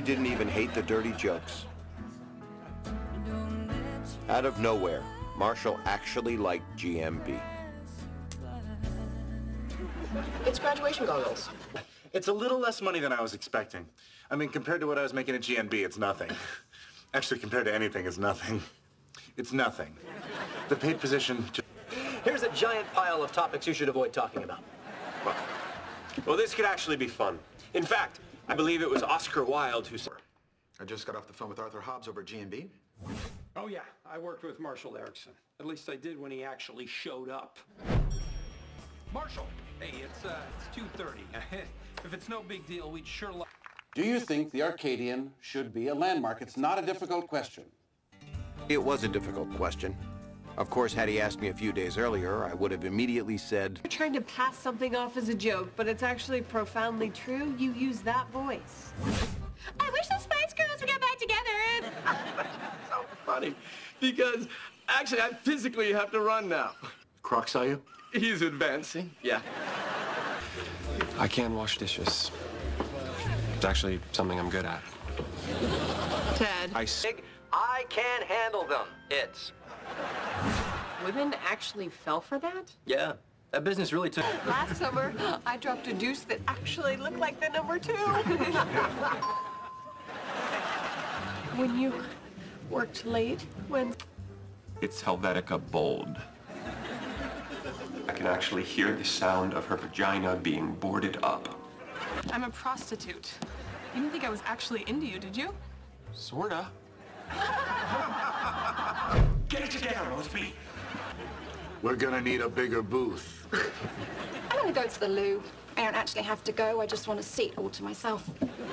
didn't even hate the dirty jokes. Out of nowhere, Marshall actually liked GMB. It's graduation goggles. It's a little less money than I was expecting. I mean, compared to what I was making at GNB, it's nothing. Actually, compared to anything, it's nothing. It's nothing. The paid position... Here's a giant pile of topics you should avoid talking about. Well, this could actually be fun. In fact, I believe it was Oscar Wilde who said... I just got off the phone with Arthur Hobbs over at GNB. Oh, yeah. I worked with Marshall Erickson. At least I did when he actually showed up. Marshall! Hey, it's 2:30. If it's no big deal, we'd sure like... Do you think the Arcadian should be a landmark? It's not a difficult question. It was a difficult question. Of course, had he asked me a few days earlier, I would have immediately said... You're trying to pass something off as a joke, but it's actually profoundly true. You use that voice. I wish the Spice Girls would get back together. So funny, because actually I physically have to run now. Croc saw you? He's advancing. Yeah. I can wash dishes. It's actually something I'm good at. Ted. I can handle them. It's... Women actually fell for that? Yeah, that business really took... Last summer, I dropped a deuce that actually looked like the number 2. When you worked late, when... It's Helvetica Bold. I can actually hear the sound of her vagina being boarded up. I'm a prostitute. You didn't think I was actually into you, did you? Sorta. Get it together, Mosby. We're gonna need a bigger booth. I want to go to the loo. I don't actually have to go. I just want a seat all to myself.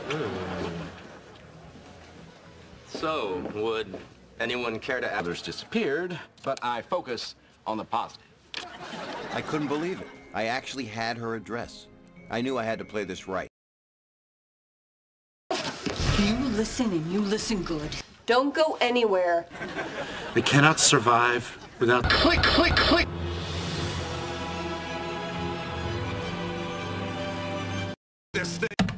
So, would anyone care to... Others disappeared, but I focus on the positive. I couldn't believe it. I actually had her address. I knew I had to play this right. You listen and you listen good. Don't go anywhere. They cannot survive without... Click, click, click! This thing...